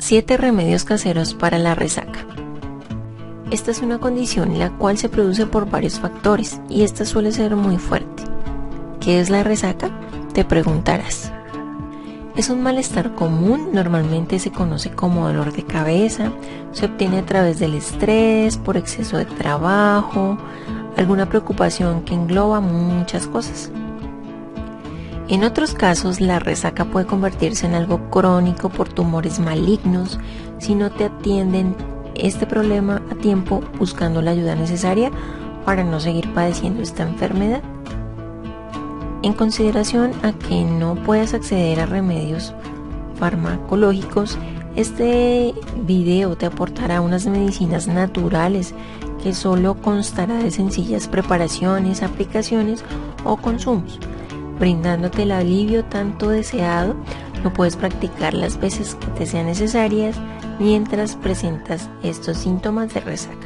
7 remedios caseros para la resaca. Esta es una condición la cual se produce por varios factores y esta suele ser muy fuerte. ¿Qué es la resaca? Te preguntarás. Es un malestar común, normalmente se conoce como dolor de cabeza, se obtiene a través del estrés, por exceso de trabajo, alguna preocupación que engloba muchas cosas. En otros casos, la resaca puede convertirse en algo crónico por tumores malignos si no te atienden este problema a tiempo buscando la ayuda necesaria para no seguir padeciendo esta enfermedad. En consideración a que no puedas acceder a remedios farmacológicos, este video te aportará unas medicinas naturales que solo constará de sencillas preparaciones, aplicaciones o consumos, brindándote el alivio tanto deseado. Lo puedes practicar las veces que te sean necesarias mientras presentas estos síntomas de resaca.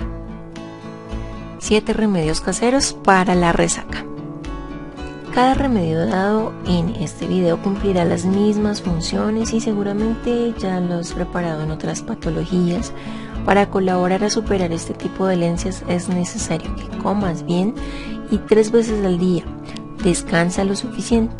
7 remedios caseros para la resaca. Cada remedio dado en este video cumplirá las mismas funciones y seguramente ya lo has preparado en otras patologías. Para colaborar a superar este tipo de dolencias es necesario que comas bien y 3 veces al día. Descansa lo suficiente.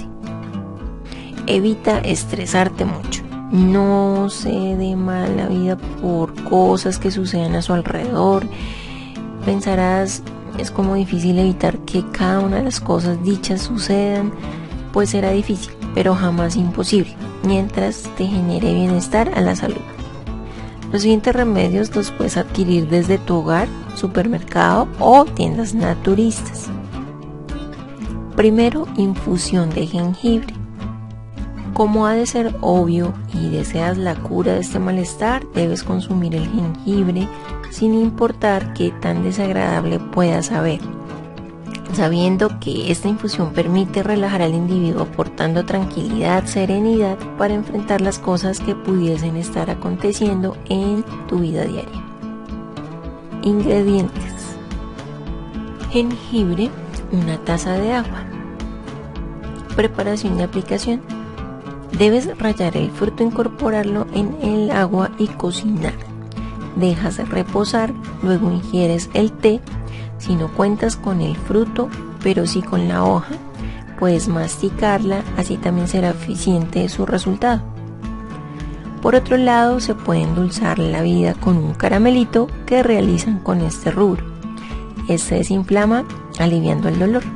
Evita estresarte mucho. No se dé mala vida por cosas que sucedan a su alrededor. Pensarás, es como difícil evitar que cada una de las cosas dichas sucedan. Pues será difícil, pero jamás imposible, mientras te genere bienestar a la salud. Los siguientes remedios los puedes adquirir desde tu hogar, supermercado o tiendas naturistas. Primero, infusión de jengibre. Como ha de ser obvio y deseas la cura de este malestar, debes consumir el jengibre sin importar qué tan desagradable pueda saber, sabiendo que esta infusión permite relajar al individuo aportando tranquilidad, serenidad para enfrentar las cosas que pudiesen estar aconteciendo en tu vida diaria. Ingredientes: jengibre, 1 taza de agua. Preparación y aplicación: debes rallar el fruto, incorporarlo en el agua y cocinar. Dejas reposar, luego ingieres el té. Si no cuentas con el fruto, pero sí con la hoja, puedes masticarla, así también será eficiente su resultado. Por otro lado, se puede endulzar la vida con un caramelito que realizan con este rubro. Este desinflama, aliviando el dolor.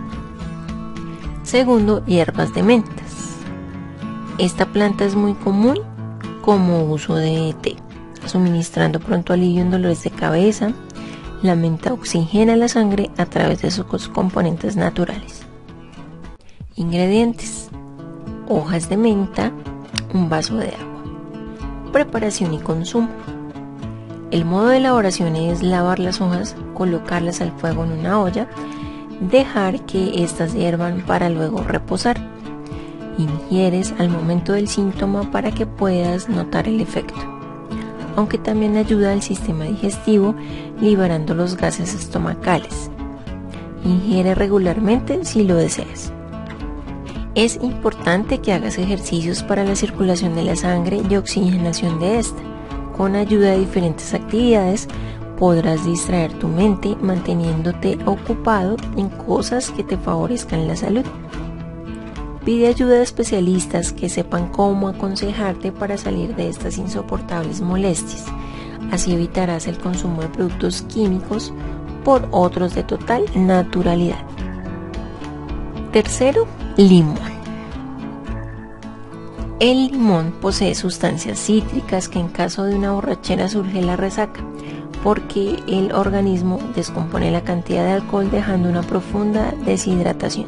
Segundo, hierbas de mentas. Esta planta es muy común como uso de té, suministrando pronto alivio en dolores de cabeza. La menta oxigena la sangre a través de sus componentes naturales. Ingredientes: hojas de menta, 1 vaso de agua. Preparación y consumo. El modo de elaboración es lavar las hojas, colocarlas al fuego en una olla, dejar que éstas hiervan para luego reposar. Ingieres al momento del síntoma para que puedas notar el efecto, aunque también ayuda al sistema digestivo liberando los gases estomacales. Ingiere regularmente si lo deseas. Es importante que hagas ejercicios para la circulación de la sangre y oxigenación de esta. Con ayuda de diferentes actividades podrás distraer tu mente manteniéndote ocupado en cosas que te favorezcan la salud. Pide ayuda de especialistas que sepan cómo aconsejarte para salir de estas insoportables molestias. Así evitarás el consumo de productos químicos por otros de total naturalidad. Tercero, limón. El limón posee sustancias cítricas que en caso de una borrachera surge la resaca, porque el organismo descompone la cantidad de alcohol dejando una profunda deshidratación.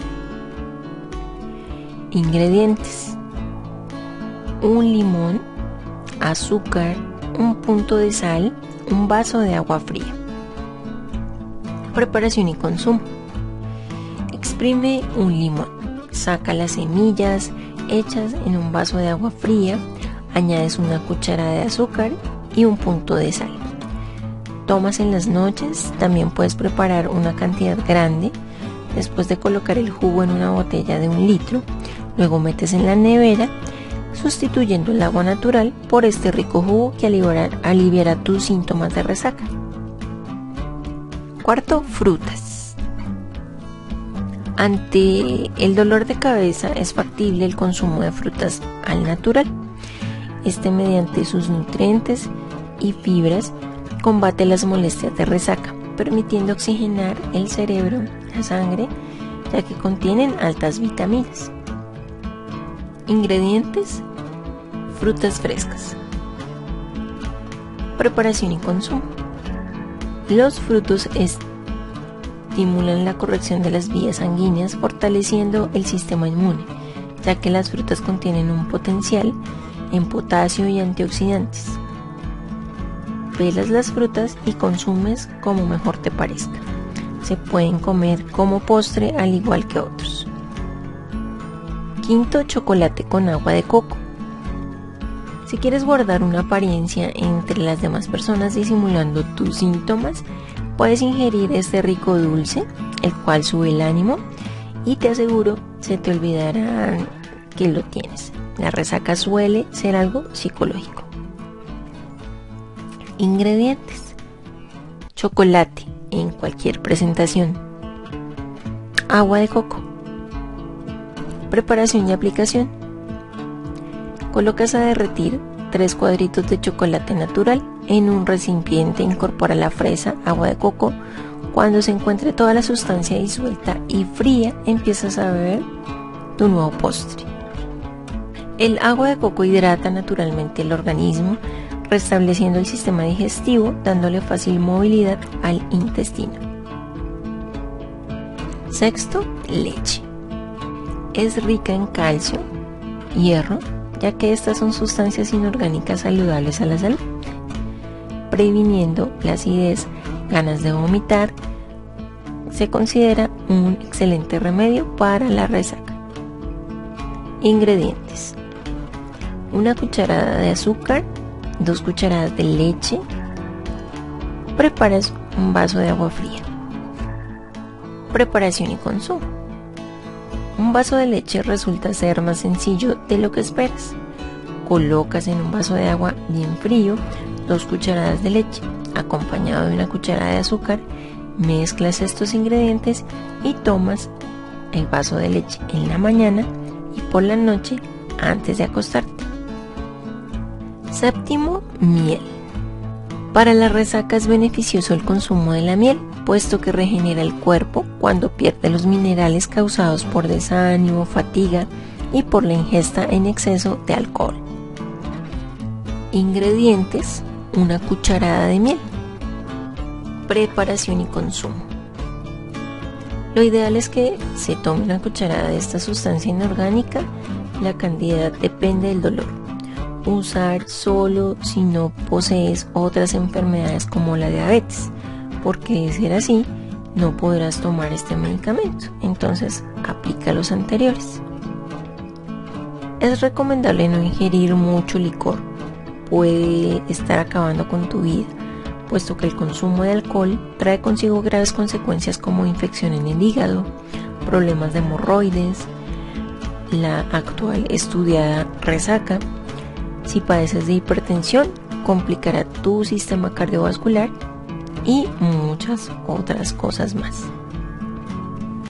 Ingredientes: 1 limón, azúcar, 1 punto de sal, 1 vaso de agua fría. Preparación y consumo. Exprime 1 limón, saca las semillas, echas en 1 vaso de agua fría, añades 1 cucharada de azúcar y 1 punto de sal. Tomas en las noches. También puedes preparar una cantidad grande. Después de colocar el jugo en una botella de 1 litro, luego metes en la nevera, sustituyendo el agua natural por este rico jugo que aliviará tus síntomas de resaca. Cuarto, frutas. Ante el dolor de cabeza es factible el consumo de frutas al natural. Mediante sus nutrientes y fibras combate las molestias de resaca, permitiendo oxigenar el cerebro, la sangre, ya que contienen altas vitaminas. Ingredientes: frutas frescas. Preparación y consumo. Los frutos estimulan la corrección de las vías sanguíneas, fortaleciendo el sistema inmune, ya que las frutas contienen un potencial en potasio y antioxidantes. Pelas las frutas y consumes como mejor te parezca. Se pueden comer como postre al igual que otros. Quinto, chocolate con agua de coco. Si quieres guardar una apariencia entre las demás personas disimulando tus síntomas, puedes ingerir este rico dulce, el cual sube el ánimo y te aseguro se te olvidará que lo tienes. La resaca suele ser algo psicológico. Ingredientes: chocolate en cualquier presentación, agua de coco. Preparación y aplicación: colocas a derretir 3 cuadritos de chocolate natural en un recipiente, incorpora la fresa, agua de coco. Cuando se encuentre toda la sustancia disuelta y fría, empiezas a beber tu nuevo postre. El agua de coco hidrata naturalmente el organismo, restableciendo el sistema digestivo, dándole fácil movilidad al intestino. Sexto, leche. Es rica en calcio, hierro, ya que estas son sustancias inorgánicas saludables a la salud, previniendo la acidez, ganas de vomitar. Se considera un excelente remedio para la resaca. Ingredientes: una cucharada de azúcar, 2 cucharadas de leche. Preparas un vaso de agua fría. Preparación y consumo. Un vaso de leche resulta ser más sencillo de lo que esperas. Colocas en un vaso de agua bien frío 2 cucharadas de leche, acompañado de una cucharada de azúcar. Mezclas estos ingredientes y tomas el vaso de leche en la mañana y por la noche antes de acostarte. Séptimo, miel. Para la resaca es beneficioso el consumo de la miel, puesto que regenera el cuerpo cuando pierde los minerales causados por desánimo, fatiga y por la ingesta en exceso de alcohol. Ingredientes: una cucharada de miel. Preparación y consumo. Lo ideal es que se tome una cucharada de esta sustancia inorgánica. La cantidad depende del dolor. Usar solo si no posees otras enfermedades como la diabetes, porque de ser así no podrás tomar este medicamento. Entonces aplica los anteriores. Es recomendable no ingerir mucho licor, puede estar acabando con tu vida, puesto que el consumo de alcohol trae consigo graves consecuencias como infección en el hígado, problemas de hemorroides, la actual estudiada resaca. Si padeces de hipertensión, complicará tu sistema cardiovascular y muchas otras cosas más.